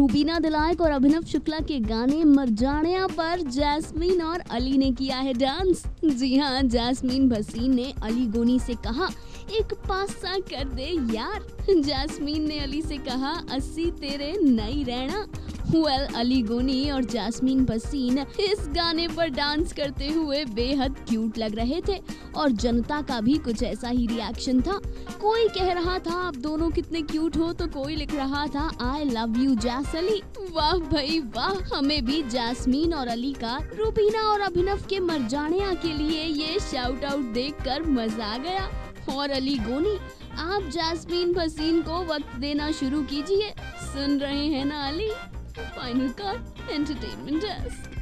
रूबीना दिलायक और अभिनव शुक्ला के गाने मरजानिया पर जैस्मीन और अली ने किया है डांस। जी हाँ, जैस्मीन भसीन ने अली गोनी से कहा एक पासा कर दे यार। जैस्मीन ने अली से कहा 80 तेरे नई रहना। अली गोनी और जैस्मीन भसीन इस गाने पर डांस करते हुए बेहद क्यूट लग रहे थे और जनता का भी कुछ ऐसा ही रिएक्शन था। कोई कह रहा था आप दोनों कितने क्यूट हो, तो कोई लिख रहा था आई लव यू जैस अली। वाह भाई वाह, हमें भी जैस्मीन और अली का रूबीना और अभिनव के मरजानिया के लिए ये शाउट आउट देखकर मजा आ गया। और अली गोनी, आप जैस्मीन भसीन को वक्त देना शुरू कीजिए। सुन रहे हैं ना Ali? Final cut entertainment desk.